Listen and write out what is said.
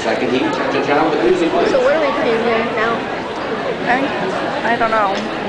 Second heat, cha-cha-cha with music. So what are we playing here now? I don't know.